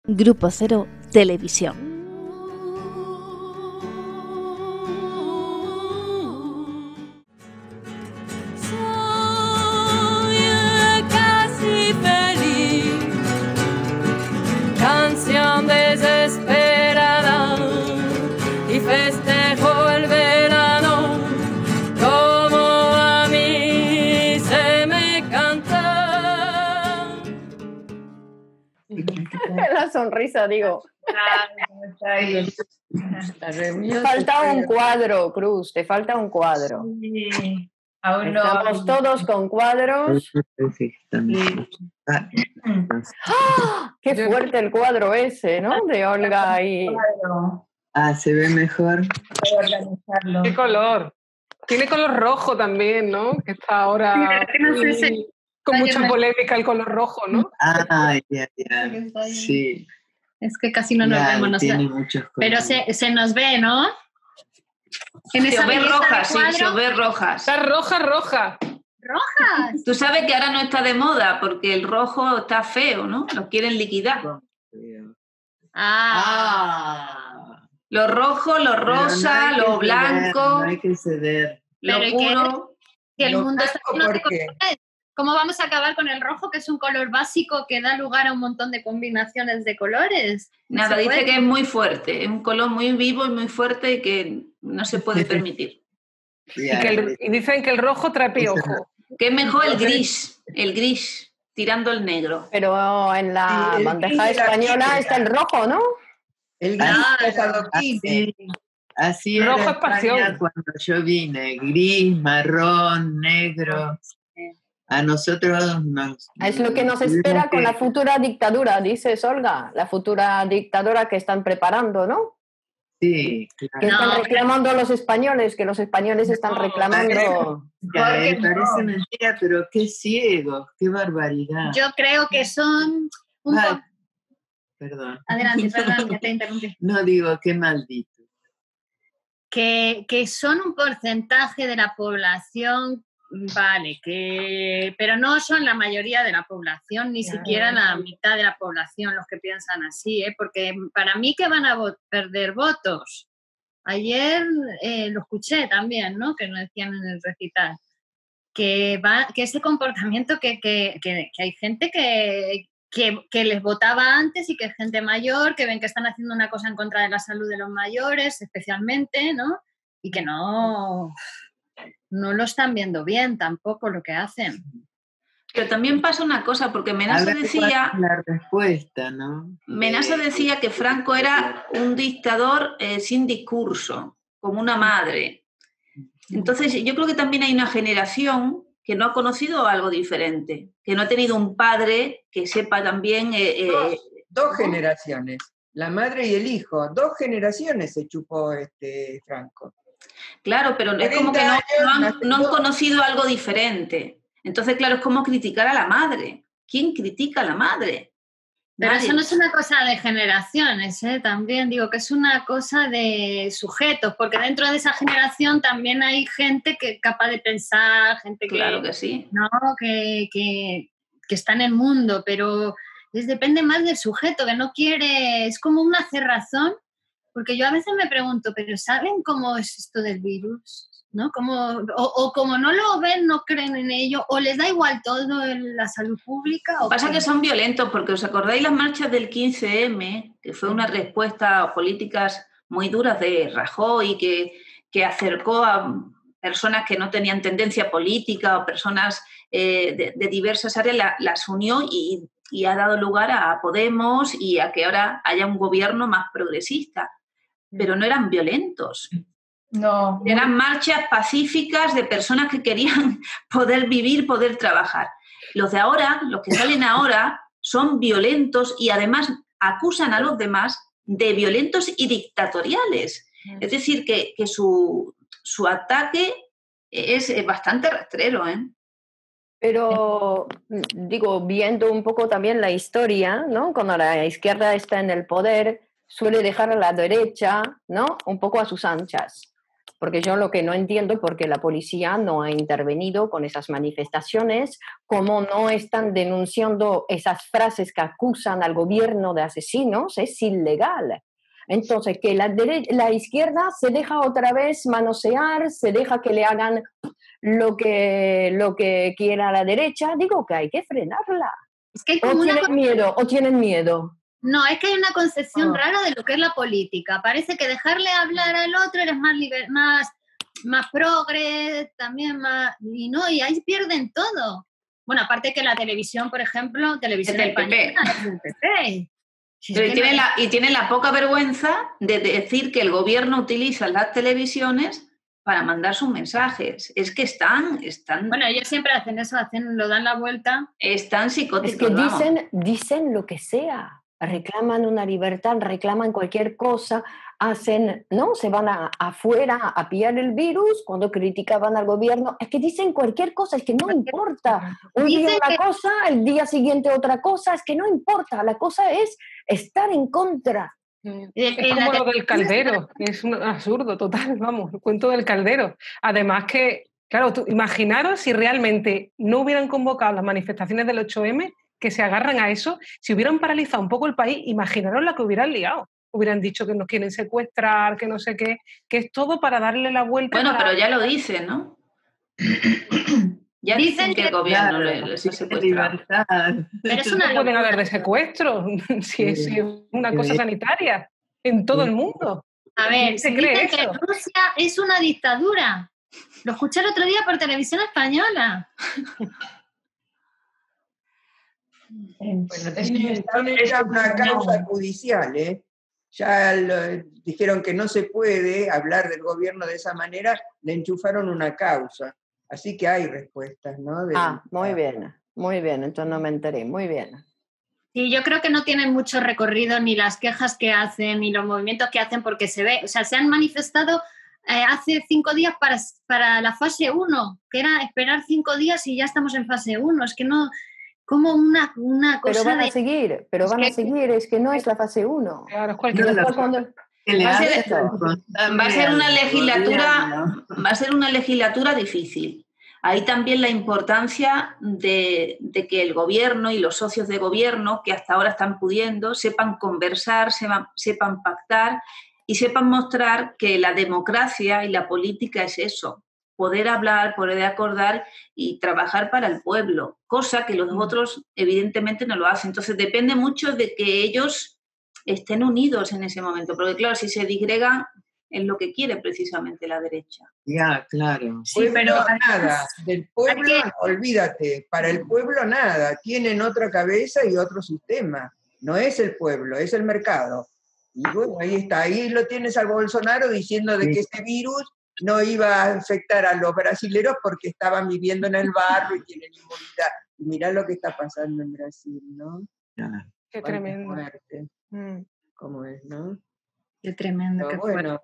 Grupo Cero Televisión. Canción desesperada y festejo el verano como a mí se me canta. La sonrisa, digo. Falta un cuadro, Cruz, te falta un cuadro. Sí. Aún Estamos todos con cuadros. Sí, ¡Ah! ¡Qué fuerte el cuadro ese, ¿no? De Olga y... se ve mejor. ¿Qué color? Tiene color rojo también, ¿no? Que está ahora con mucha polémica el color rojo, ¿no? Ya. Sí. Es que casi no nos vemos. Tiene muchos colores. Pero se nos ve, ¿no? En Se esa os ve belleza rojas, de sí, cuadro. se os ve rojas. Está roja. ¿Rojas? Tú sabes que ahora no está de moda porque el rojo está feo, ¿no? Lo quieren liquidar. Lo rojo, lo rosa, lo blanco, No hay que ceder. lo Pero puro. Que el mundo está lleno de ¿por qué? colores. ¿Cómo vamos a acabar con el rojo, que es un color básico que da lugar a un montón de combinaciones de colores? No Nada, se dice puede. que es muy fuerte, es un color muy vivo y muy fuerte y que no se puede permitir. Y dicen que el rojo trae piojo. Que es mejor el gris, tirando el negro. Pero en la Sí, el bandeja gris, la española química. está el rojo, ¿no? El gris es adoquín. Así Rojo era es pasión. España cuando yo vine, gris, marrón, negro. A nosotros nos... Es lo que nos espera con la futura dictadura, dices, Olga. La futura dictadura que están preparando, ¿no? Sí, Que claro. están reclamando los españoles, que los españoles están reclamando. Parece mentira, pero qué ciegos, qué barbaridad. Yo creo que son un Ay, poco... perdón. Adelante, perdón, que te interrumpí. No digo, qué maldito. Que son un porcentaje de la población, vale, pero no son la mayoría de la población, ni siquiera la mitad de la población los que piensan así, porque para mí que van a perder votos. Ayer lo escuché también, ¿no? Que lo decían en el recital, que ese comportamiento que hay gente que les votaba antes y que es gente mayor, que ven que están haciendo una cosa en contra de la salud de los mayores, especialmente, ¿no? Y que no lo están viendo bien tampoco lo que hacen. Pero también pasa una cosa, porque Menaza A ver decía... cuál es la respuesta, ¿no? Menaza decía que Franco era un dictador sin discurso, como una madre. Entonces, yo creo que también hay una generación que no ha conocido algo diferente, que no ha tenido un padre que sepa también... Dos generaciones, la madre y el hijo, 2 generaciones se chupó Franco. Claro, pero es como que no han conocido algo diferente. Entonces, claro, es como criticar a la madre. ¿Quién critica a la madre? Pero Nadie. eso no es una cosa de generaciones, también digo que es una cosa de sujetos, porque dentro de esa generación también hay gente que es capaz de pensar, gente Claro que sí. ¿no? que está en el mundo, pero depende más del sujeto, que no quiere, es como una cerrazón, porque yo a veces me pregunto, ¿pero saben cómo es esto del virus? ¿No? O como no lo ven, no creen en ello, o les da igual todo en la salud pública. Lo que pasa es que son violentos, porque os acordáis las marchas del 15M, que fue una respuesta a políticas muy duras de Rajoy, que acercó a personas que no tenían tendencia política o personas de diversas áreas, las unió y ha dado lugar a Podemos y a que ahora haya un gobierno más progresista. Pero no eran violentos. No. Eran marchas pacíficas de personas que querían poder vivir, poder trabajar. Los de ahora, los que salen ahora, son violentos y además acusan a los demás de violentos y dictatoriales. Es decir, que su ataque es bastante rastrero, ¿eh? Pero, digo, viendo un poco también la historia, ¿no? Cuando la izquierda está en el poder, suele dejar a la derecha, ¿no? Un poco a sus anchas. porque yo lo que no entiendo, porque la policía no ha intervenido con esas manifestaciones, como no están denunciando esas frases que acusan al gobierno de asesinos, es ilegal. Entonces, que la izquierda se deja otra vez manosear, se deja que le hagan lo que quiera la derecha, digo que hay que frenarla. Es que hay como ¿O tienen miedo? No, es que hay una concepción rara de lo que es la política. Parece que dejarle hablar al otro eres más progre, también más... Y no, y ahí pierden todo. Bueno, aparte que la televisión, por ejemplo, televisión española es del PP. Y tiene la poca vergüenza de decir que el gobierno utiliza las televisiones para mandar sus mensajes. Es que están... Bueno, ellos siempre hacen eso, lo dan la vuelta. Están psicóticos. Es que dicen lo que sea. Reclaman una libertad, reclaman cualquier cosa, se van afuera a pillar el virus cuando criticaban al gobierno. Es que dicen cualquier cosa, es que no importa. Un día una cosa, el día siguiente otra cosa, es que no importa. La cosa es estar en contra. Es como lo del Caldero, es un absurdo total, vamos, el cuento del Caldero. Además que, claro, imaginaros si realmente no hubieran convocado las manifestaciones del 8M, que se agarran a eso, si hubieran paralizado un poco el país, imaginaros la que hubieran liado. Hubieran dicho que nos quieren secuestrar, que no sé qué, que es todo para darle la vuelta. Bueno, pero ya lo dicen, ¿no? Ya dicen que el gobierno les secuestra. Pero es una pueden haber de secuestro, si es una cosa sanitaria, en todo el mundo. A ver, se cree que Rusia es una dictadura. Lo escuché el otro día por televisión española. Bueno, tiene una causa judicial, ¿eh? Ya dijeron que no se puede hablar del gobierno de esa manera, le enchufaron una causa. Así que hay respuestas, ¿no? Muy bien, entonces no me enteré, muy bien. Sí, yo creo que no tienen mucho recorrido ni las quejas que hacen, ni los movimientos que hacen, porque se ve, o sea, se han manifestado hace 5 días para la fase 1, que era esperar 5 días y ya estamos en fase 1, es que no... Como una cosa. Pero van a seguir, es que no es la fase 1. Claro, cualquier cosa. Va a ser una legislatura difícil. Hay también la importancia de que el gobierno y los socios de gobierno que hasta ahora están pudiendo sepan conversar, sepan pactar y sepan mostrar que la democracia y la política es eso. Poder hablar, poder acordar y trabajar para el pueblo, cosa que los otros evidentemente no lo hacen. Entonces depende mucho de que ellos estén unidos en ese momento, porque claro, si se disgregan es lo que quiere precisamente la derecha. Ya, claro. Sí, pero nada, del pueblo olvídate, para el pueblo nada, tienen otra cabeza y otro sistema, no es el pueblo, es el mercado. Y bueno, ahí está, ahí lo tienes al Bolsonaro diciendo de que ese virus no iba a afectar a los brasileros porque estaban viviendo en el barro y tienen inmunidad. Y mirá lo que está pasando en Brasil, ¿no? Qué tremendo. ¿Cómo es, no? Qué tremendo, qué bueno.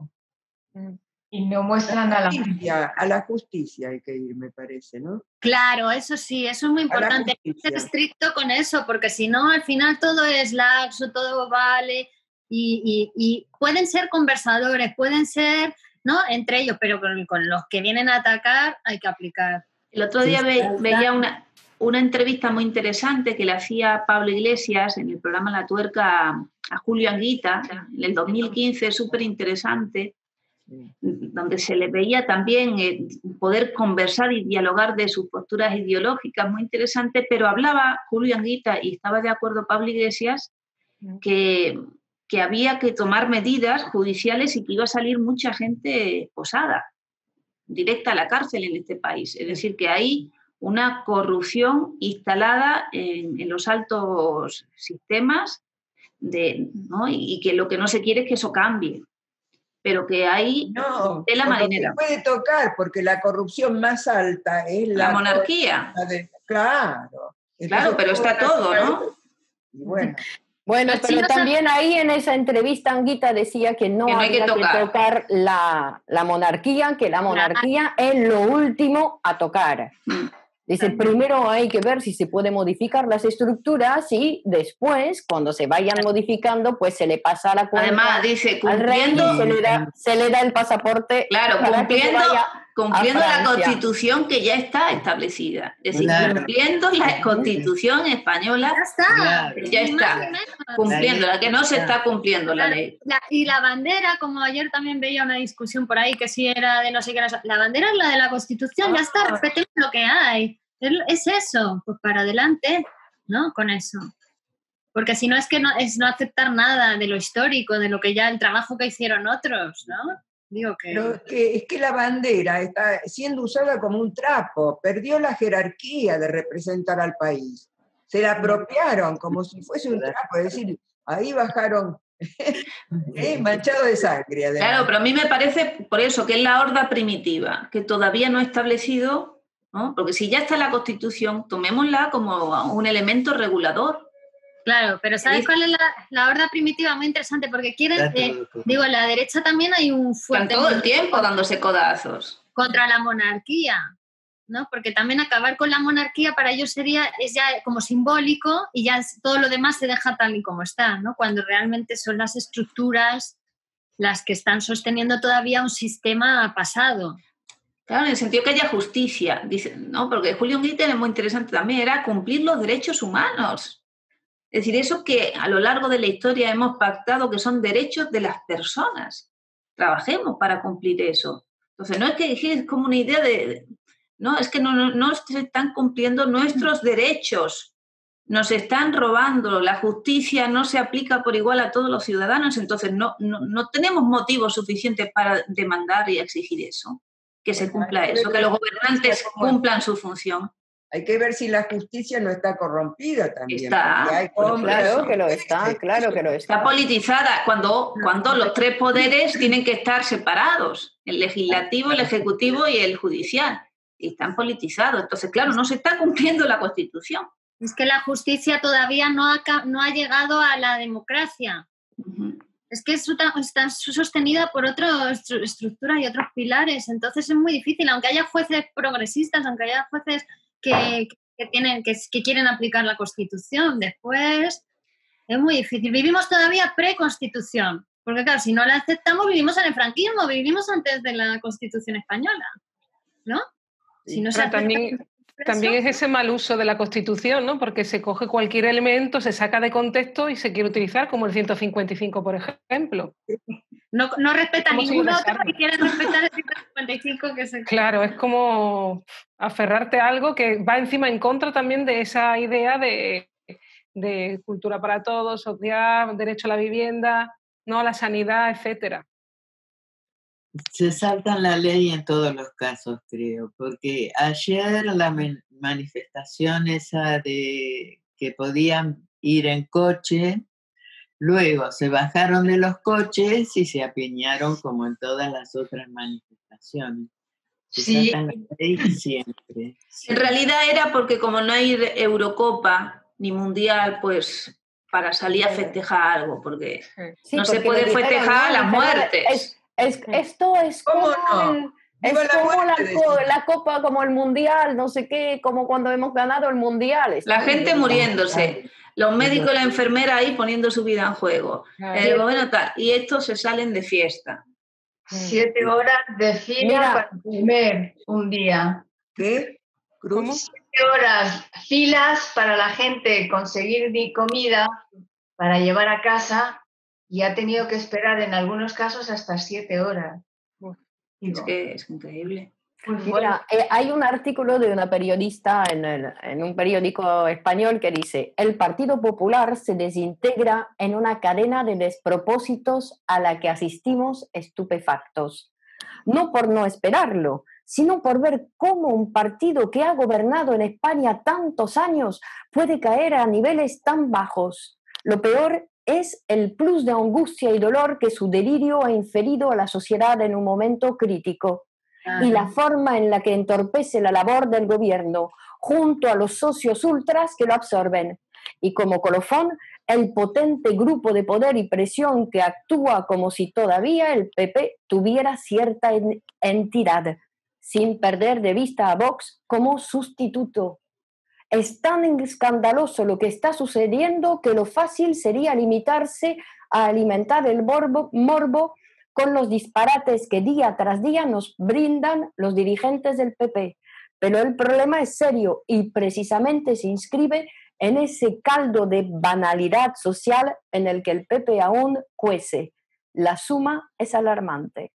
Y no muestran a la justicia hay que ir, me parece, ¿no? Claro, eso sí, eso es muy importante. Hay que ser estricto con eso, porque si no, al final todo es laxo, todo vale. Y pueden ser conversadores, pueden ser... ¿no? Entre ellos, pero con los que vienen a atacar hay que aplicar. El otro día veía una entrevista muy interesante que le hacía Pablo Iglesias en el programa La Tuerca a Julio Anguita en el 2015, súper interesante, donde se le veía también poder conversar y dialogar de sus posturas ideológicas, muy interesante, pero hablaba Julio Anguita y estaba de acuerdo Pablo Iglesias que había que tomar medidas judiciales y que iba a salir mucha gente posada, directa a la cárcel en este país. Es decir, que hay una corrupción instalada en los altos sistemas ¿no? Y que lo que no se quiere es que eso cambie. Pero que hay tela marinera. No puede tocar, porque la corrupción más alta es la monarquía. Claro. Claro, pero está todo, ¿no? Y bueno. Bueno, pero también ahí en esa entrevista Anguita decía que no hay que tocar la monarquía, que la monarquía es lo último a tocar. Dice, primero hay que ver si se puede modificar las estructuras y después, cuando se vayan modificando, pues se le pasa la cuenta. Además, dice, al rey, se le da el pasaporte. Claro, cumpliendo la Constitución que ya está establecida. Es decir, cumpliendo la Constitución española, ya está. Cumpliendo, la que no se está cumpliendo la ley. Y la bandera, como ayer también veía una discusión por ahí, que si era de no sé qué, la bandera es la de la Constitución, ya está, respetemos lo que hay. Es eso, pues para adelante, ¿no? Con eso. Porque si no es que no aceptar nada de lo histórico, de lo que ya el trabajo que hicieron otros, ¿no? Digo que... Pero es que la bandera está siendo usada como un trapo, perdió la jerarquía de representar al país. Se la apropiaron como si fuese un trapo, es decir, ahí bajaron manchado de sangre. Además. Claro, pero a mí me parece por eso que es la horda primitiva, que todavía no ha establecido, ¿no? Porque si ya está la Constitución, tomémosla como un elemento regulador. Claro, pero ¿sabes cuál es la horda primitiva? Muy interesante, porque quieren, digo, en la derecha también hay un fuerte... Están todo el tiempo dándose codazos. Contra la monarquía, ¿no? Porque también acabar con la monarquía para ellos es ya como simbólico y ya todo lo demás se deja tal y como está, ¿no? Cuando realmente son las estructuras las que están sosteniendo todavía un sistema pasado. Claro, en el sentido que haya justicia, dice, ¿no? Porque Julián Gitter es muy interesante también, era cumplir los derechos humanos. Es decir, eso que a lo largo de la historia hemos pactado que son derechos de las personas. Trabajemos para cumplir eso. Entonces, no es que es como una idea no, es que no se están cumpliendo nuestros derechos. Nos están robando. La justicia no se aplica por igual a todos los ciudadanos. Entonces, no tenemos motivos suficientes para demandar y exigir eso. Que se cumpla eso, que los gobernantes cumplan su función. Hay que ver si la justicia no está corrompida también. Está, claro que lo está, claro que lo está. Está politizada cuando los tres poderes tienen que estar separados, el legislativo, el ejecutivo y el judicial, y están politizados. Entonces, claro, no se está cumpliendo la Constitución. Es que la justicia todavía no ha llegado a la democracia. Uh-huh. Es que está sostenida por otra estructura y otros pilares, entonces es muy difícil, aunque haya jueces progresistas, aunque haya jueces que quieren aplicar la Constitución, después es muy difícil. Vivimos todavía pre-Constitución, porque claro, si no la aceptamos vivimos en el franquismo, vivimos antes de la Constitución española, ¿no? Si no se También es ese mal uso de la Constitución, ¿no? Porque se coge cualquier elemento, se saca de contexto y se quiere utilizar, como el 155, por ejemplo. No respeta ningún otro y quiere respetar el 155 que se... Claro, es como aferrarte a algo que va encima en contra también de esa idea de cultura para todos, social, derecho a la vivienda, no a la sanidad, etcétera. Se saltan la ley en todos los casos, creo, porque ayer la manifestación esa de que podían ir en coche, luego se bajaron de los coches y se apiñaron como en todas las otras manifestaciones. Se saltan la ley siempre. En realidad era porque como no hay Eurocopa ni Mundial, pues para salir a festejar algo, porque no se puede festejar las muertes. Esto es como, la Copa, como el Mundial, no sé qué, como cuando hemos ganado el Mundial. La gente muriéndose, los médicos y la enfermera ahí poniendo su vida en juego, el gobierno tal, y estos se salen de fiesta. 7 horas de fila para comer un día. ¿Qué? ¿Cómo? 7 horas filas para la gente conseguir comida para llevar a casa. Y ha tenido que esperar en algunos casos hasta 7 horas. Es que es increíble. Mira, hay un artículo de una periodista en un periódico español que dice: el Partido Popular se desintegra en una cadena de despropósitos a la que asistimos estupefactos. No por no esperarlo, sino por ver cómo un partido que ha gobernado en España tantos años puede caer a niveles tan bajos. Lo peor es el plus de angustia y dolor que su delirio ha inferido a la sociedad en un momento crítico. Y la forma en la que entorpece la labor del gobierno, junto a los socios ultras que lo absorben. Y como colofón, el potente grupo de poder y presión que actúa como si todavía el PP tuviera cierta entidad. sin perder de vista a Vox como sustituto. Es tan escandaloso lo que está sucediendo que lo fácil sería limitarse a alimentar el morbo con los disparates que día tras día nos brindan los dirigentes del PP. Pero el problema es serio y precisamente se inscribe en ese caldo de banalidad social en el que el PP aún cuece. La suma es alarmante.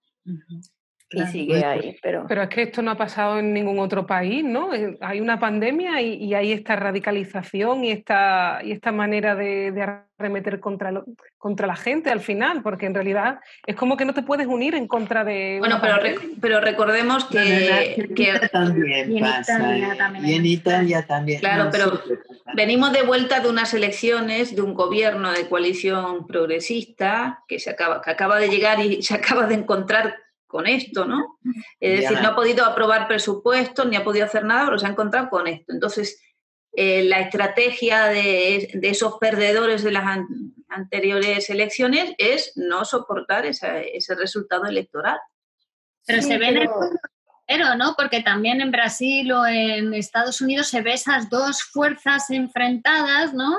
Claro. Y sigue ahí, pero es que esto no ha pasado en ningún otro país, ¿no? Hay una pandemia y hay esta radicalización y esta manera de arremeter contra la gente al final, porque en realidad es como que no te puedes unir en contra de... Bueno, pero recordemos que también pasa, y en Italia también. Claro, pero venimos de vuelta de unas elecciones, de un gobierno de coalición progresista que acaba de llegar y se acaba de encontrar con esto, ¿no? Es decir, no ha podido aprobar presupuestos ni ha podido hacer nada, pero se ha encontrado con esto. Entonces, la estrategia de esos perdedores de las anteriores elecciones es no soportar ese resultado electoral. Pero sí, se ve en el mundo entero, ¿no? Porque también en Brasil o en Estados Unidos se ve esas dos fuerzas enfrentadas, ¿no?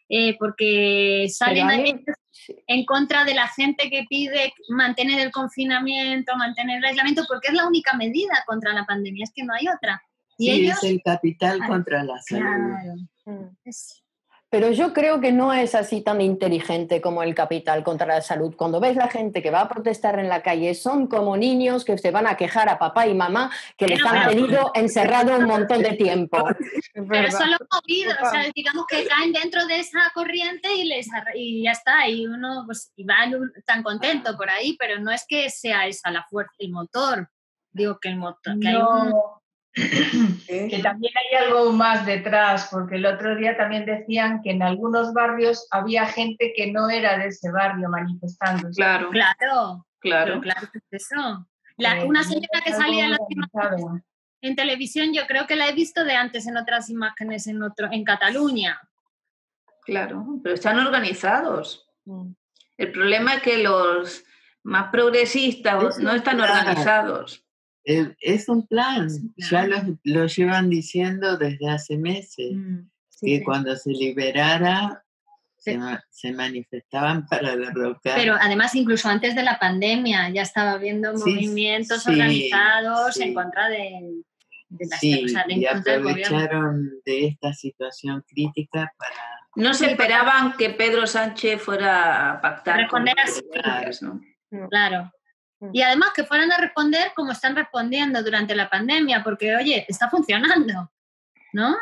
Porque salen en contra de la gente que pide mantener el confinamiento, mantener el aislamiento, porque es la única medida contra la pandemia, es que no hay otra. Y sí, ellos, es el capital contra la salud. Claro. Pero yo creo que no es así tan inteligente como el capital contra la salud. Cuando ves la gente que va a protestar en la calle, son como niños que se van a quejar a papá y mamá que les han tenido encerrado un montón de tiempo. Pero eso lo hemos oído, o sea, digamos que caen dentro de esa corriente y ya está, y uno pues, y va tan contento por ahí, pero no es que sea esa la fuerza, el motor. Digo que el motor, que no. Que también hay algo más detrás, porque el otro día también decían que en algunos barrios había gente que no era de ese barrio manifestándose. Claro. Claro que es eso. Una señora que salía en televisión, yo creo que la he visto de antes en otras imágenes en Cataluña. Claro, pero están organizados. El problema es que los más progresistas no están organizados. Es un plan, ya lo llevan diciendo desde hace meses, que cuando se liberara se manifestaban para derrocar. Pero además incluso antes de la pandemia ya estaba habiendo movimientos organizados en contra de las personas. Y aprovecharon de esta situación crítica para... No se esperaban que Pedro Sánchez fuera a pactar responder así, ¿no? Claro. Y además que fueran a responder como están respondiendo durante la pandemia, porque, oye, está funcionando, ¿no?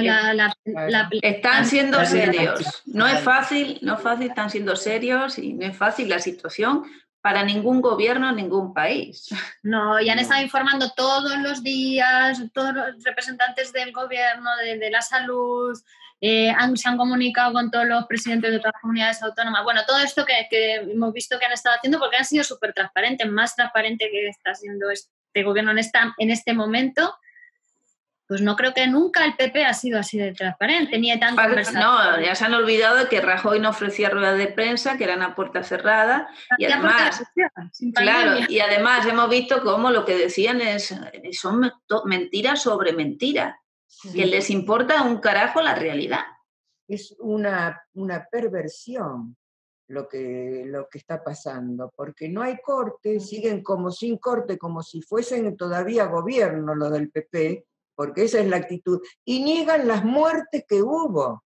Están siendo serios. No es fácil, están siendo serios y no es fácil la situación para ningún gobierno, ningún país. No, y han estado informando todos los días, todos los representantes del gobierno, de la salud, se han comunicado con todos los presidentes de otras comunidades autónomas. Bueno, todo esto que hemos visto que han estado haciendo porque han sido súper transparentes, más transparente que está siendo este gobierno en este momento. Pues no creo que nunca el PP ha sido así de transparente, ni de tan conversado. No, ya se han olvidado de que Rajoy no ofrecía ruedas de prensa, que eran a puerta cerrada. Y además, y además hemos visto cómo lo que decían son mentiras sobre mentiras. Que les importa un carajo la realidad. Es una perversión lo que está pasando, porque no hay corte, siguen como sin corte, como si fuesen todavía gobierno los del PP, porque esa es la actitud, y niegan las muertes que hubo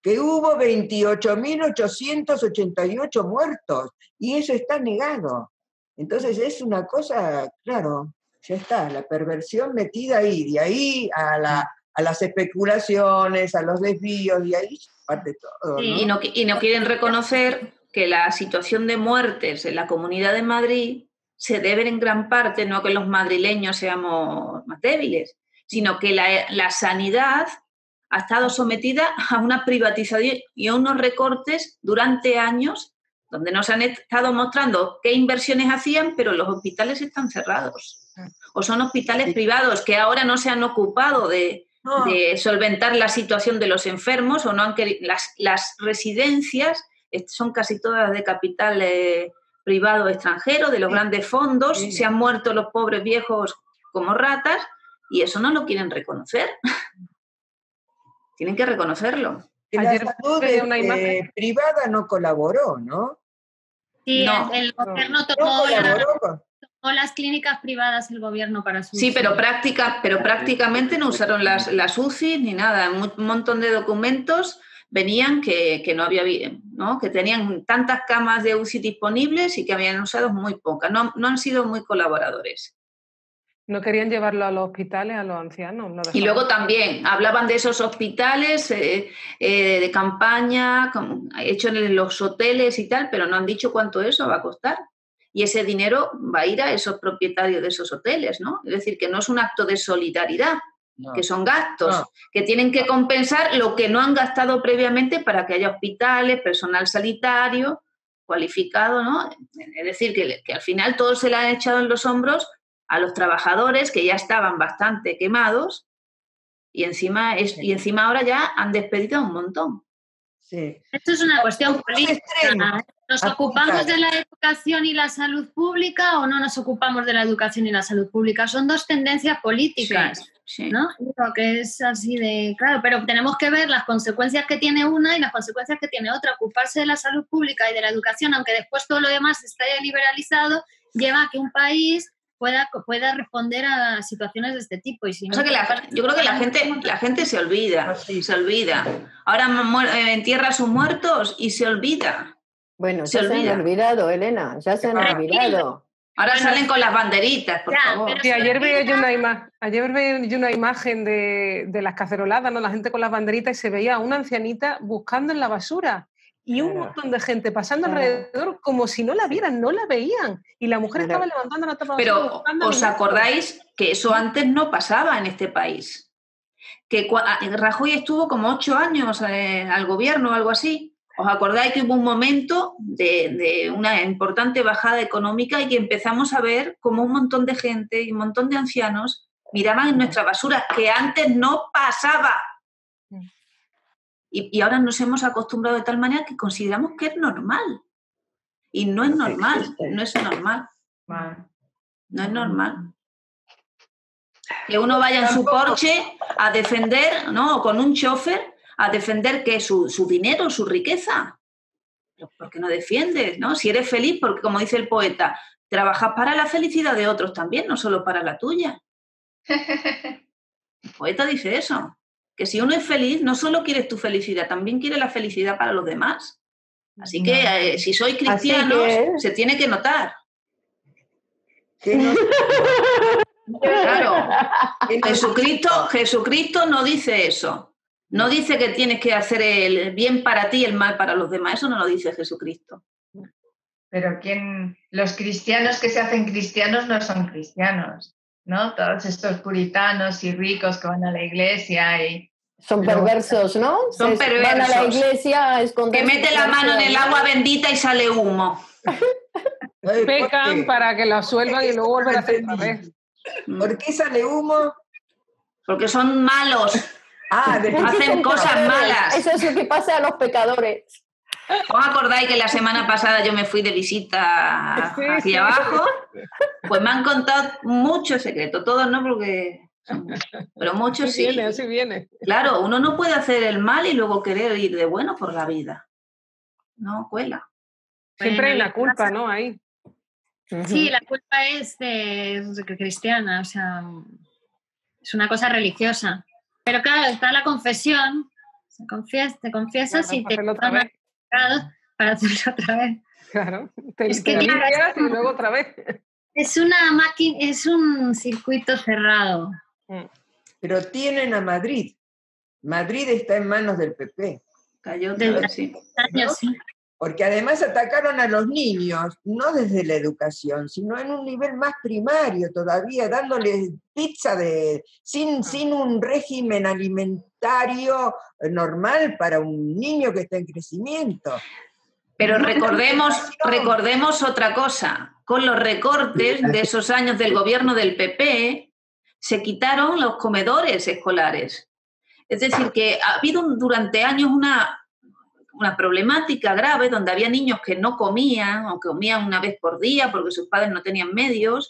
28.888 muertos, y eso está negado. Entonces es una cosa, claro, ya está, la perversión metida ahí, de ahí a las especulaciones, a los desvíos, y ahí parte todo. Sí, ¿no? Y no quieren reconocer que la situación de muertes en la Comunidad de Madrid se debe en gran parte, no que los madrileños seamos más débiles, sino que la sanidad ha estado sometida a una privatización y a unos recortes durante años, donde nos han estado mostrando qué inversiones hacían, pero los hospitales están cerrados. O son hospitales privados que ahora no se han ocupado de solventar la situación de los enfermos, o no han querido. Las residencias son casi todas de capital privado extranjero, de los grandes fondos. Se han muerto los pobres viejos como ratas y eso no lo quieren reconocer. Tienen que reconocerlo. Que la salud privada no colaboró, ¿no? Sí, no, el gobierno no tomó colaboró. las clínicas privadas el gobierno para su Sí, uso. pero prácticamente no usaron las UCI ni nada. Un montón de documentos venían que no había, ¿no? Que tenían tantas camas de UCI disponibles y que habían usado muy pocas. No han sido muy colaboradores. No querían llevarlo a los hospitales, a los ancianos. Y luego también hablaban de esos hospitales de campaña, hechos en los hoteles y tal, pero no han dicho cuánto eso va a costar. Y ese dinero va a ir a esos propietarios de esos hoteles, ¿no? Es decir, que no es un acto de solidaridad, que son gastos, que tienen que compensar lo que no han gastado previamente para que haya hospitales, personal sanitario cualificado, ¿no? Es decir, que al final todo se le ha echado en los hombros a los trabajadores que ya estaban bastante quemados y encima ahora ya han despedido a un montón. Sí. Esto es una cuestión política. ¿Nos ocupamos de la educación y la salud pública o no nos ocupamos de la educación y la salud pública? Son dos tendencias políticas, sí. ¿no? Digo que es así de claro, pero tenemos que ver las consecuencias que tiene una y las consecuencias que tiene otra. Ocuparse de la salud pública y de la educación, aunque después todo lo demás esté liberalizado, lleva a que un país pueda responder a situaciones de este tipo. Y si no, yo creo que la gente se olvida, se olvida. Ahora entierra a sus muertos y se olvida. Bueno, se han olvidado, Elena, ya se han olvidado. Ahora salen con las banderitas, por favor. Sí, ayer vi una imagen de las caceroladas, ¿no? La gente con las banderitas y se veía a una ancianita buscando en la basura. Y un montón de gente pasando alrededor como si no la vieran, no la veían. Y la mujer estaba levantando la tapa. Pero ¿os acordáis que eso antes no pasaba en este país? Que Rajoy estuvo como 8 años al gobierno o algo así. ¿Os acordáis que hubo un momento de una importante bajada económica y que empezamos a ver como un montón de gente y un montón de ancianos miraban en nuestra basura, que antes no pasaba? Y ahora nos hemos acostumbrado de tal manera que consideramos que es normal. Y no es normal, no es normal. No es normal. Que uno vaya en su Porsche a defender, ¿no? O con un chofer, a defender que su dinero, su riqueza. ¿Por qué no defiendes, no? Si eres feliz, porque como dice el poeta, trabajas para la felicidad de otros también, no solo para la tuya. El poeta dice eso. Que si uno es feliz, no solo quieres tu felicidad, también quieres la felicidad para los demás. Así que si sois cristianos, se tiene que notar. Claro. Jesucristo no dice eso. No dice que tienes que hacer el bien para ti y el mal para los demás. Eso no lo dice Jesucristo. Pero los cristianos que se hacen cristianos no son cristianos, ¿no? Todos estos puritanos y ricos que van a la iglesia y... Son perversos, ¿no? Son perversos. Van a la iglesia a esconder... Que mete la mano en el agua bendita y sale humo. Pecan para que lo absuelvan y luego vuelven a hacer otra vez. ¿Por qué sale humo? Porque son malos. Hacen cosas malas. Eso es lo que pasa a los pecadores. ¿Os acordáis que la semana pasada yo me fui de visita aquí abajo? Pues me han contado muchos secretos, todos no, porque... Pero muchos sí. Así viene. Claro, uno no puede hacer el mal y luego querer ir de bueno por la vida. No, cuela. Siempre hay la culpa, ¿no? Ahí. Sí, la culpa es cristiana, o sea, es una cosa religiosa. Pero claro, está la confesión, te confiesas y te toman pecados para hacerlo otra vez. Claro, te limpias y luego otra vez. Es una máquina, es un circuito cerrado. Pero tienen a Madrid. Madrid está en manos del PP. Cayó sí. ¿No? Sí. Porque además atacaron a los niños, no desde la educación, sino en un nivel más primario todavía, dándoles pizza sin un régimen alimentario normal para un niño que está en crecimiento. Pero recordemos otra cosa. Con los recortes de esos años del gobierno del PP, se quitaron los comedores escolares. Es decir, que ha habido durante años una problemática grave donde había niños que no comían o comían una vez por día porque sus padres no tenían medios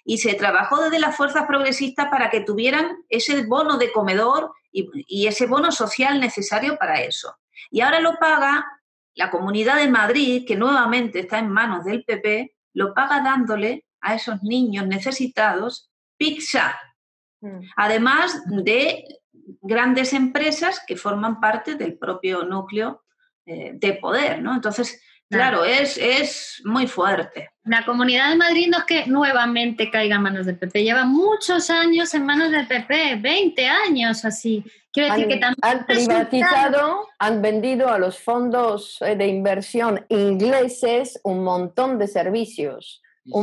y se trabajó desde las fuerzas progresistas para que tuvieran ese bono de comedor y ese bono social necesario para eso. Y ahora lo paga la Comunidad de Madrid, que nuevamente está en manos del PP, lo paga dándole a esos niños necesitados pizza, además de grandes empresas que forman parte del propio núcleo de poder, ¿no? Entonces, claro, es muy fuerte. La Comunidad de Madrid no es que nuevamente caiga en manos del PP, lleva muchos años en manos del PP, 20 años así. Quiero decir que también han privatizado, han vendido a los fondos de inversión ingleses un montón de servicios,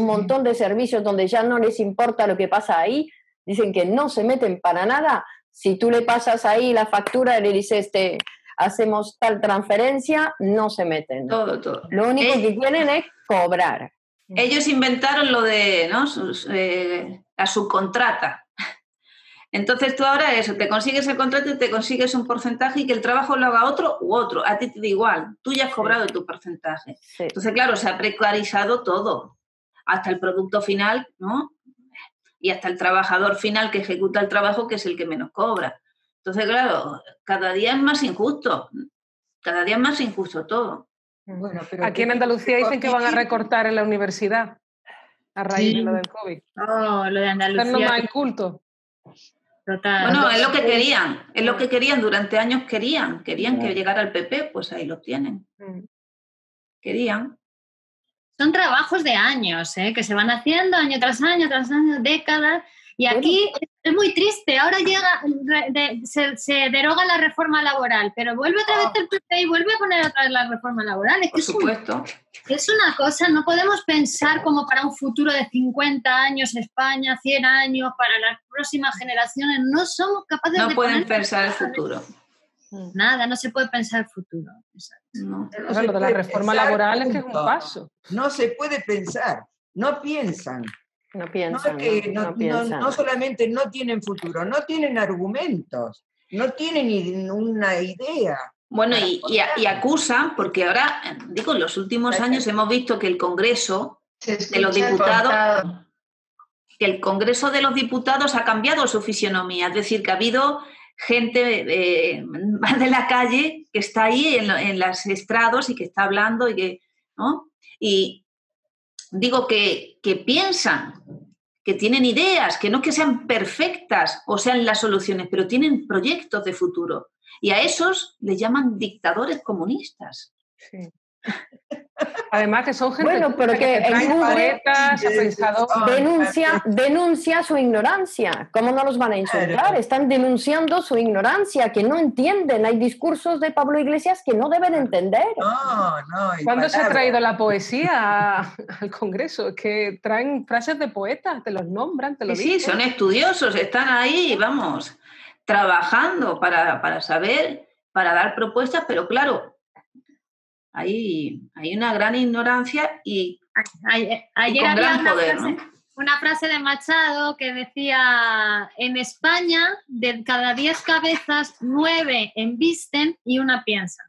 donde ya no les importa lo que pasa ahí, dicen que no se meten para nada. Si tú le pasas ahí la factura y le dices, hacemos tal transferencia, no se meten. Todo. Lo único que tienen es cobrar. Ellos inventaron lo de, ¿no? La subcontrata. Entonces tú ahora te consigues el contrato y te consigues un porcentaje y que el trabajo lo haga otro u otro. A ti te da igual. Tú ya has cobrado tu porcentaje. Sí. Entonces, claro, se ha precarizado todo. Hasta el producto final, ¿no? Y hasta el trabajador final que ejecuta el trabajo, que es el que menos cobra. Entonces, claro, cada día es más injusto. Cada día es más injusto todo. Bueno, pero aquí en Andalucía dicen que van a recortar en la universidad a raíz de lo del COVID. Oh, lo de Andalucía. Ser más inculto. Total. Bueno, es lo que querían. Es lo que querían. Durante años querían que llegara el PP, pues ahí lo tienen. Querían. Son trabajos de años, que se van haciendo año tras año, décadas. Y aquí es muy triste. Ahora se deroga la reforma laboral, pero vuelve otra vez el PP y vuelve a poner otra vez la reforma laboral. Por supuesto. Es una cosa, no podemos pensar como para un futuro de 50 años España, 100 años, para las próximas generaciones. No somos capaces de... No pueden pensar el futuro. Nada, no se puede pensar el futuro. No lo de la reforma laboral es que es un paso. No se puede pensar, no piensan. No piensan. No solamente no tienen futuro, no tienen argumentos, no tienen una idea. Bueno, y acusan, porque ahora, digo, en los últimos años hemos visto que el Congreso de los Diputados, ha cambiado su fisionomía, es decir, que ha habido gente más de la calle que está ahí en los estrados y que está hablando y que, ¿no? Y digo que piensan, que tienen ideas, que no que sean perfectas o sean las soluciones, pero tienen proyectos de futuro. Y a esos les llaman dictadores comunistas. Sí. Además que son gente pero que poetas, pensadores. Denuncia su ignorancia. ¿Cómo no los van a insultar? Están denunciando su ignorancia, que no entienden. Hay discursos de Pablo Iglesias que no deben entender. ¿Cuándo se ha traído la poesía al Congreso? Es que traen frases de poetas, te los nombran, te lo dicen. Sí, son estudiosos, están ahí, vamos, trabajando para saber, para dar propuestas, pero claro, hay una gran ignorancia y con gran poder, ¿no? Una frase de Machado que decía: en España, de cada 10 cabezas, 9 embisten y 1 piensa.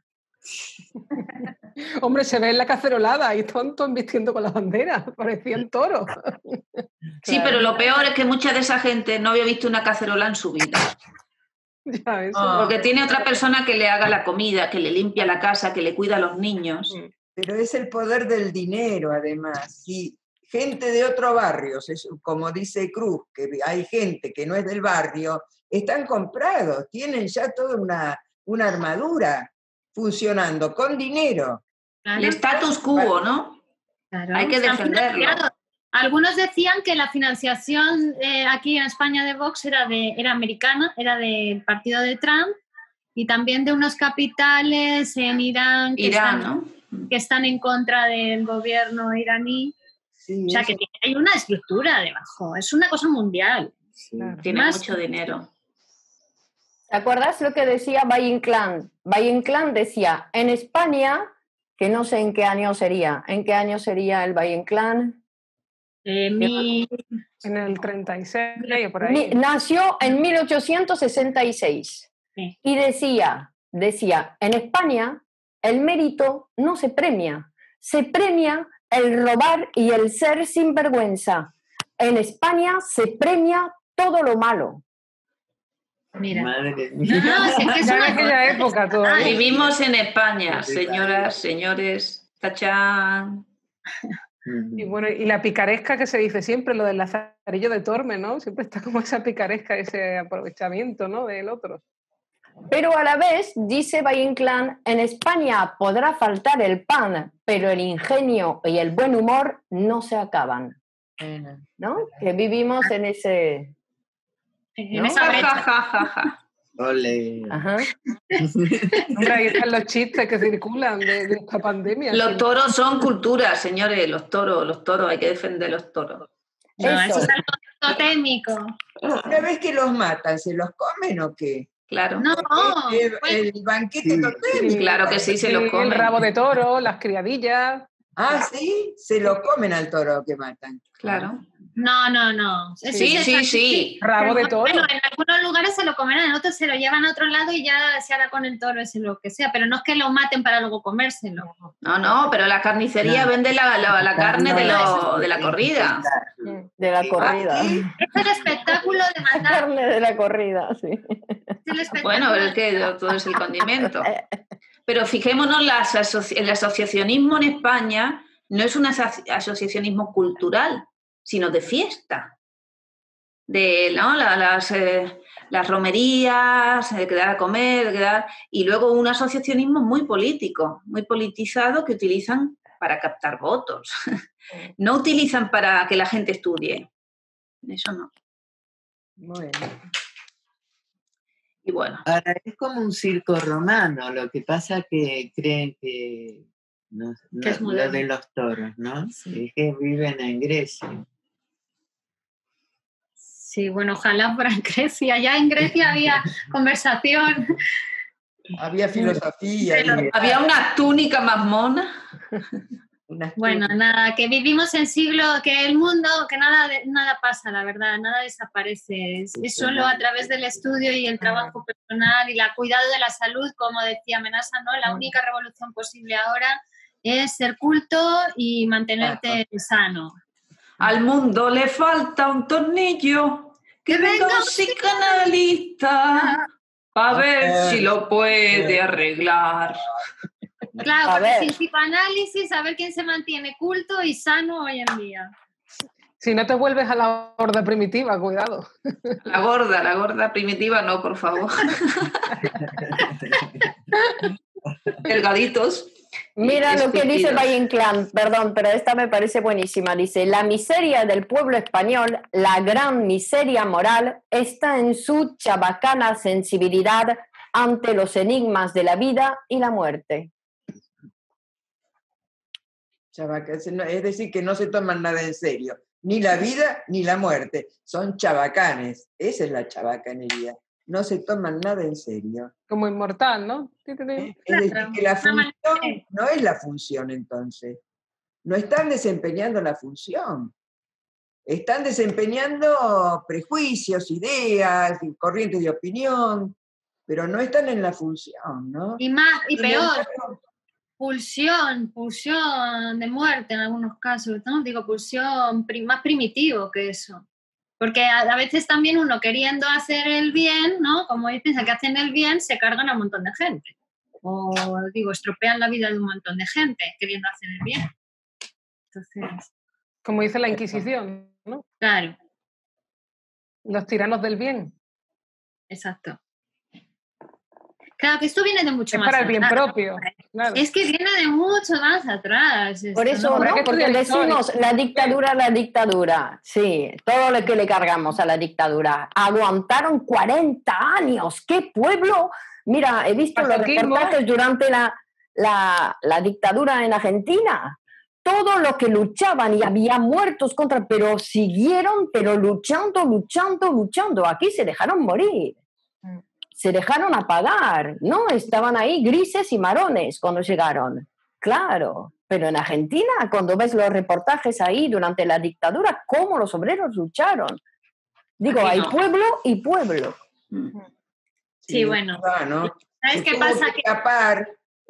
Hombre, se ve en la cacerolada y tonto embistiendo con las banderas, parecían toros. Sí, pero lo peor es que mucha de esa gente no había visto una cacerola en su vida. Ya, eso. Porque tiene otra persona que le haga la comida, que le limpia la casa, que le cuida a los niños. Pero es el poder del dinero, además. Y gente de otros barrios, como dice Cruz, que hay gente que no es del barrio, están comprados, tienen ya toda una armadura funcionando con dinero. Claro. El status quo, ¿no? Claro, hay que defenderlo. Algunos decían que la financiación aquí en España de Vox era americana, era del partido de Trump, y también de unos capitales en Irán que están en contra del gobierno iraní. Sí, o sea, que hay una estructura debajo, es una cosa mundial. Sí, tiene mucho dinero. ¿Te acuerdas lo que decía Valle Inclán? Valle Inclán decía, en España, que no sé en qué año sería el Valle Inclán. En el 36 por ahí. Nació en 1866 y decía, en España el mérito no se premia el robar y el ser sinvergüenza. en España se premia todo lo malo. Mira. Madre mía. No, sí, que es Ya en una aquella época todavía. Vivimos en España, señoras, señores. Tachán. Y bueno, y la picaresca que se dice siempre, lo del Lazarillo de Tormes, ¿no? Siempre está como esa picaresca, ese aprovechamiento, ¿no? Del otro. Pero a la vez, dice Valle Inclán, en España podrá faltar el pan, pero el ingenio y el buen humor no se acaban. ¿No? Que vivimos en ese... En ¿no? esa brecha. Ja, ja, ja, ja. Ole. Ajá. Hombre, ahí están los chistes que circulan de esta pandemia. Los toros son cultura, señores. Los toros, hay que defender los toros. No, Eso. eso es algo totémico. Una vez que los matan, ¿se los comen o qué? Claro. No, El banquete Sí. totémico. Claro que sí, se los El comen. rabo de toro, las criadillas. Ah, sí, se lo comen al toro que matan. Claro. no. Sí. Rabo de toro. Bueno, en algunos lugares se lo comerán, en otros se lo llevan a otro lado y ya se hará con el toro, ese lo que sea, pero no es que lo maten para luego comérselo. No, pero la carnicería vende la carne de la corrida. De la corrida. Aquí, Es el espectáculo de La matar. carne de la corrida, sí. Es el espectáculo Bueno, pero es que todo es el condimento. Pero fijémonos, el asociacionismo en España no es un asociacionismo cultural, sino de fiesta. De ¿no? las romerías, de quedar a comer, de quedar... y luego un asociacionismo muy político, muy politizado, que utilizan para captar votos. No utilizan para que la gente estudie. Eso no. Bueno. Y bueno, Ahora es como un circo romano, lo que pasa que creen que, Que es lo moderno. de los toros, ¿no? Es que viven en Grecia. Sí, bueno, ojalá fuera en Grecia. Ya en Grecia había conversación. había filosofía. y- había una túnica más mona. unas Bueno, nada, que vivimos en siglo, que el mundo, que nada pasa, la verdad, nada desaparece. Es solo a través del estudio y el trabajo personal y el cuidado de la salud, como decía Menasa, ¿no? La única revolución posible ahora es ser culto y mantenerte sano. Al mundo le falta un tornillo, que venga un psicanalista a ver si lo puede arreglar. Claro, A porque ver. sin psicoanálisis, a ver quién se mantiene culto y sano hoy en día. Si no te vuelves a la horda primitiva, cuidado. La gorda primitiva no, por favor. Delgaditos. Mira lo que dice Estúpidos. Valle Inclán, perdón, pero esta me parece buenísima. Dice, la miseria del pueblo español, la gran miseria moral, está en su chabacana sensibilidad ante los enigmas de la vida y la muerte. Chabacas, es decir, que no se toman nada en serio. Ni la vida ni la muerte. Son chabacanes. Esa es la chabacanería. No se toman nada en serio. Como inmortal, ¿no? Es decir, que la función no es la función entonces. No están desempeñando la función. Están desempeñando prejuicios, ideas, corrientes de opinión, pero no están en la función, ¿no? Y más, y peor, pulsión de muerte en algunos casos, ¿no? Digo, pulsión más primitivo que eso. Porque a veces también uno queriendo hacer el bien, ¿no? Como ellos piensan que hacen el bien, se cargan a un montón de gente. O, digo, estropean la vida de un montón de gente queriendo hacer el bien. Entonces, Como dice la Inquisición, ¿no? claro, Los tiranos del bien. exacto. Claro, que esto viene de mucho Es más para el bien atrás. propio. Claro. Es que viene de mucho más atrás. Por esto, eso, ¿no? Habrá ¿no? que Porque estudiar decimos historia. la dictadura. Sí, todo lo que le cargamos a la dictadura. Aguantaron 40 años. ¡Qué pueblo! Mira, he visto los Masoquismo. reportajes durante la dictadura en Argentina. Todos los que luchaban y había muertos contra, pero siguieron, pero luchando. Aquí se dejaron morir. Se dejaron apagar, ¿no? Estaban ahí grises y marones cuando llegaron. Claro, pero en Argentina, cuando ves los reportajes ahí durante la dictadura, cómo los obreros lucharon. Digo, Aquí hay no. pueblo y pueblo. Sí, bueno. ¿no? ¿Sabes qué Tuvo pasa? que escapar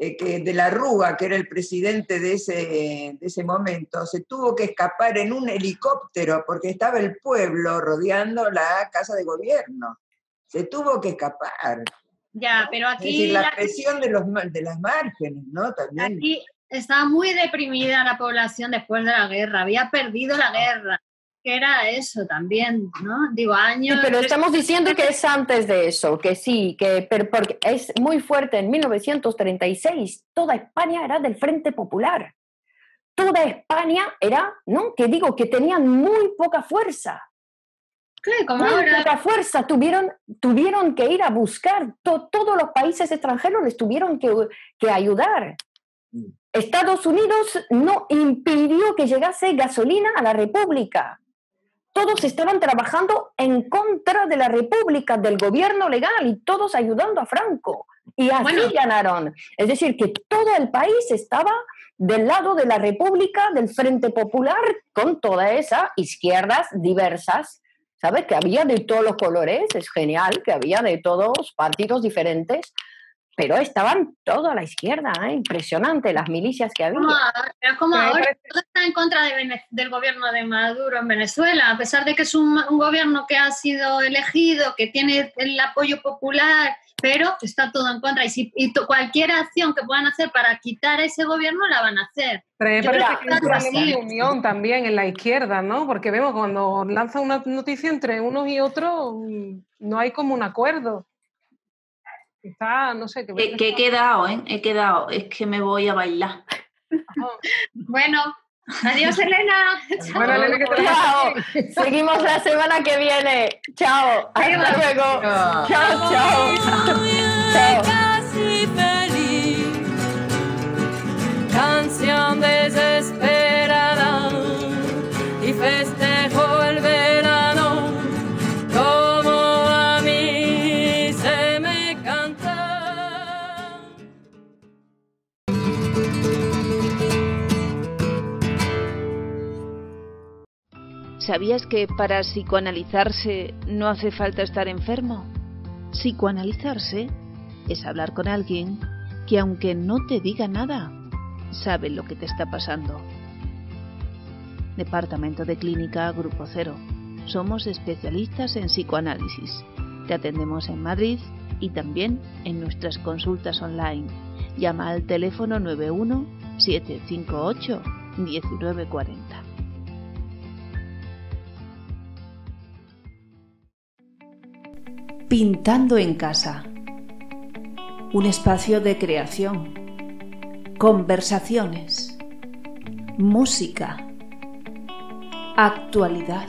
que de la Rúa, que era el presidente de ese momento, se tuvo que escapar en un helicóptero porque estaba el pueblo rodeando la casa de gobierno. Se tuvo que escapar. Ya, pero aquí... Es decir, la presión de las márgenes, ¿no? También. Aquí estaba muy deprimida la población después de la guerra, había perdido la guerra, que era eso también, ¿no? Digo, años... Sí, pero estamos diciendo que es antes de eso, que sí, pero porque es muy fuerte. En 1936 toda España era del Frente Popular. Toda España era, ¿no? Que digo, que tenían muy poca fuerza. Claro, como muy ahora... poca fuerza, tuvieron que ir a buscar, todos los países extranjeros les tuvieron que ayudar. Estados Unidos no impidió que llegase gasolina a la República. Todos estaban trabajando en contra de la República, del gobierno legal, y todos ayudando a Franco. Y así ganaron. Es decir, que todo el país estaba del lado de la República, del Frente Popular, con todas esas izquierdas diversas. ¿Sabes? Que había de todos los colores, es genial, que había de todos partidos diferentes, pero estaban todos a la izquierda, ¿eh? Impresionante las milicias que había. Pero como ahora todo está en contra del gobierno de Maduro en Venezuela, a pesar de que es un gobierno que ha sido elegido, que tiene el apoyo popular, pero está todo en contra. Y cualquier acción que puedan hacer para quitar ese gobierno la van a hacer. Pero me parece que hay un problema de unión también en la izquierda, ¿no? Porque vemos cuando lanzan una noticia entre unos y otros, no hay como un acuerdo. Está, no sé. Que he quedado, ¿eh? He quedado. Es que me voy a bailar. Bueno, adiós, Elena. Bueno, Elena, que te chao. Seguimos la semana que viene. Chao. Hasta luego. Chao, chao. Chao. Casi feliz, canción desesperada, y festejo el verano como a mí se me canta. ¿Sabías que para psicoanalizarse no hace falta estar enfermo? Psicoanalizarse es hablar con alguien que, aunque no te diga nada, sabe lo que te está pasando. Departamento de Clínica Grupo Cero. Somos especialistas en psicoanálisis. Te atendemos en Madrid y también en nuestras consultas online. Llama al teléfono 91 758 1940. Pintando en casa. Un espacio de creación, conversaciones, música, actualidad,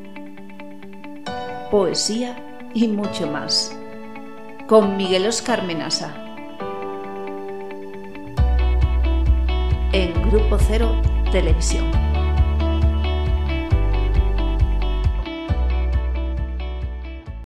poesía y mucho más. Con Miguel Óscar Menasa. En Grupo Cero Televisión.